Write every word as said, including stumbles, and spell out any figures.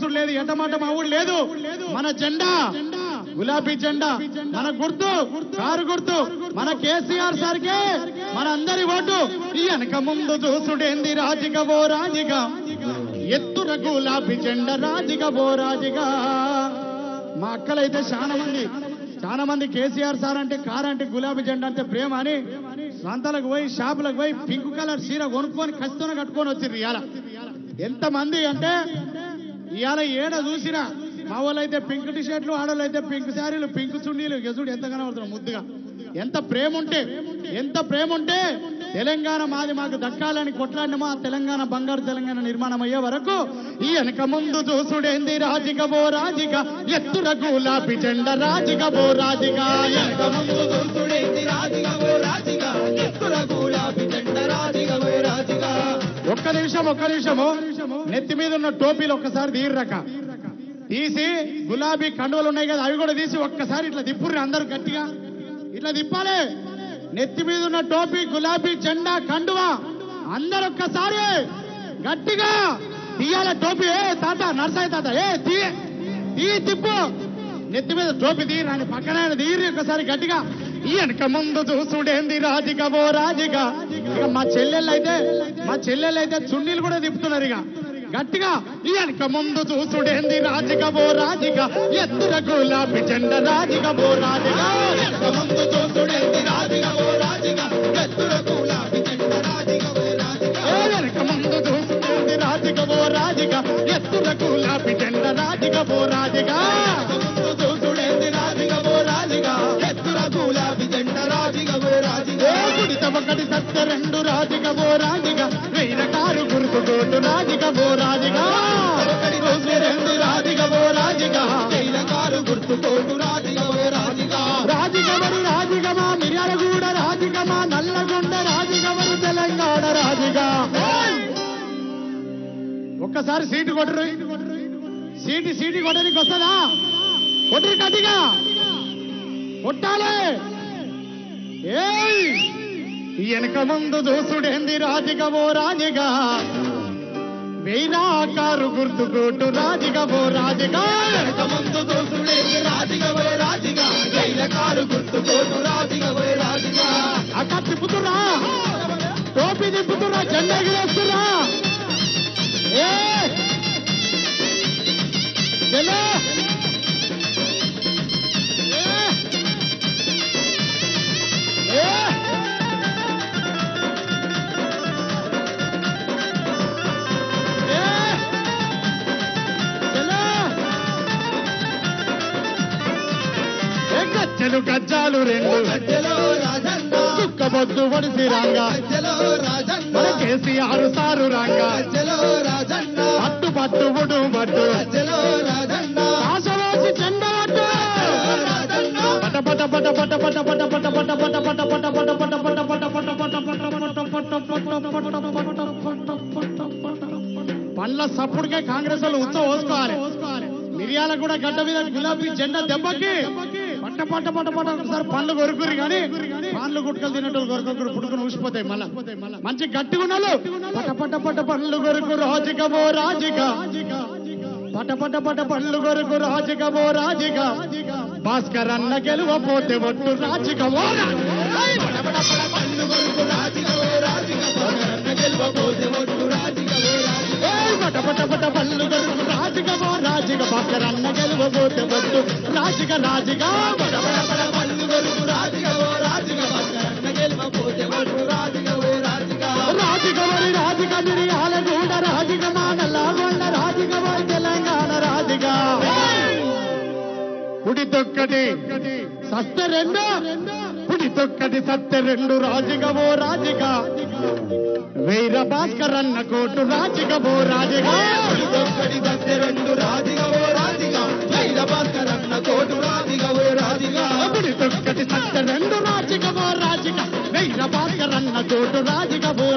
చూసుడు లేదు, ఎటమాట మా ఊడు లేదు. మన జెండా గులాబీ జెండా, మన గుర్తు కారు గుర్తు, మన కేసీఆర్ సార్కే మన అందరి ఓటు. ఈ వెనక ముందు చూసుడేంది రాజిక ఓ రాజిక, ఎత్తుర గులాబీ జెండా రాజిక ఓ రాజిక. మా అక్కలైతే చాలా మంది చాలా మంది కేసీఆర్ సార్ అంటే కారు అంటే గులాబీ జెండా అంటే ప్రేమ అని సంతలకు పోయి షాపులకు పోయి పింక్ కలర్ చీర కొనుక్కొని ఖచ్చితంగా కట్టుకొని వచ్చిర్రు. ఇవాళ ఎంతమంది అంటే ఇవాళ ఏడ చూసినా మా వాళ్ళు అయితే పింక్ టీ షర్ట్లు, ఆడవాళ్ళు అయితే పింక్ శారీలు, పింక్ చున్నీలు. గెజుడు ఎంత కనబడుతున్నాం ముద్దుగా. ఎంత ప్రేమ ఉంటే ఎంత ప్రేమ ఉంటే తెలంగాణ మాది మాకు దక్కాలని కొట్లాడినమా తెలంగాణ బంగారు తెలంగాణ నిర్మాణం అయ్యే వరకు ఈ వెనక ముందు చూసుడేంది రాజిక ఓ రాజిక, ఎత్తుర గులాబీ జెండా రాజిక ఓ రాజిక. వెనక ముందు చూసుడేంది రాజిక ఓ రాజిక, ఎత్తుర గులాబీ జెండా రాజిక ఓ రాజిక. ఒక్క నిమిషం ఒక్క నిమిషము నెత్తి మీద ఉన్న టోపీలు ఒక్కసారి తీర్రక తీసి గులాబీ కండువలు ఉన్నాయి కదా అవి కూడా తీసి ఒక్కసారి ఇట్లా దిప్పుర్రి అందరూ గట్టిగా ఇట్లా తిప్పాలి. నెత్తి మీద ఉన్న టోపీ గులాబీ జెండా కండువా అందరు ఒక్కసారి గట్టిగా తీయాల టోపీ. ఏ తాత నర్సాయి తాత ఏ తీ తీ తిప్పు, నెత్తి మీద టోపీ తీయరాని పక్కన తీరి ఒక్కసారి గట్టిగా. ఈ వెనక ముందు చూసుడేంది రాజిక ఓ రాజిక. ఇక మా చెల్లెళ్ళు అయితే మా చెల్లెళ్ళు అయితే చున్నీలు కూడా తిప్పుతున్నారు ఇక గట్టిగా. ఈ వెనక ముందు చూసుడేంది రాజిక ఓ రాజిక, ఎత్తుర గులాబీ జెండా రాజిక ఓ రాజిక. వెనక ముందు చూసుడేంది రాజిక ఓ రాజిక, ఎత్తుర గులాబీ జెండా రాజిక ఓ రాజిక. వెనక ముందు చూసుడేంది రాజిక ఓ రాజిక, ఎత్తుర గులాబీ జెండా రాజిక ఓ రాజిక. ముందు చూసుడేంది రాజిక ఓ రాజిక, ఎత్తుర గులాబీ జెండా రాజిక ఓ రాజిక. గుడిత ఒకటి సత్య రెండు రాజిక ఓ రాజిక, వేర కారు గుర్తు కోటు రాజిక ఓ రాజిక. ఒకటి రోజు రాజిక ఓ రాజిక, వేర కారు గుర్తు కోటు రాజిక ఓ రాజిక. రాజికవరు రాజికమా మిర్యాలగూడ రాజికమా నల్లగొండ రాజికవరు తెలంగాణ రాజిక. ఒక్కసారి సీటు కొట్టరు, సీటు సీటు కొట్టడానికి వస్తుందా? కొట్టరు గట్టిగా కొట్టాలి. ఏయ్ వెనక ముందు చూసుడేంది రాజిక ఓ రాజిక, వేరా కారు గుర్తు కోటు రాజిక ఓ రాజిక. వెనక ముందు చూసుడేంది రాజిక ఓ రాజిక, వేర కారు గుర్తు కోటు రాజిక ఓ రాజిక. అక్క తిప్పుతురా, టోపీ తిప్పుతురా, జెండా ఎగిరేస్తురా. ఏ చెల్లో గజ్జలు గజ్జాలు రెండు చుక్కబొద్దు వడిసి రంగా మన కేసీఆర్ సారు రంగా పట్టు పట్టు ఉడు పట్టు ఆశవాసి చెండ పట్టు పట పట పట పట పట పట పట పట పట పట పట పట పట పట పట పండ్ల సప్పుడుకే కాంగ్రెస్ వాళ్ళు ఉత్సవం పోసుకోవాలి. మిరియాల కూడా గడ్డ మీద గులాబీ జెండా దెబ్బకి పట్ట పట్ట పట్ట పట్ట ఒకసారి పండ్లు కొరుకురు కానీ పండ్లు గుట్టకలు తినట్టు కొరకొకరు పుట్టుకుని ఊసిపోతాయి. మళ్ళా మంచి గట్టిగా ఉన్నాళ్ళు. పట పట్ట పట్ట పండ్లు కొరకు రాజిక ఓ రాజిక, పట పట పట పండ్లు కొరకు రాజిక ఓ రాజిక. భాస్కర్ అన్న గెలువపోతే ఒట్టు రాజిక ఓ పట పట పట పళ్ళు కొరకు రాజిక ఓ రాజిక. భాస్కర్ అన్న గెలువపోతే ఒట్టు రాజిక రాజిక. పట పట పట పళ్ళు కొరకు రాజిక ఓ రాజిక. భాస్కర్ అన్న గెలువపోతే ఒట్టు రాజిక ఓ రాజిక. రాజిక వరి రాజిక మిరియాలగూడ రాజిక మా నల్లగొండ రాజిక ఓ తెలంగాణ రాజిక. కుడి తొక్కటి సత్య రెండు, కుడి తొక్కటి సత్య రెండు రాజిక ఓ రాజిక. వీర భాస్కర్ అన్న కోటు రాజిక ఓ రాజిక. కుడి తొక్కటి సత్య రెండు రాజిక ఓ రాజిక, వీర భాస్కర్ అన్న కోటు రాజిక ఓ రాజిక. కుడి తొక్కటి సత్య రెండు రాజిక ఓ రాజిక, వీర భాస్కర్ అన్న కోటు రాజిక ఓ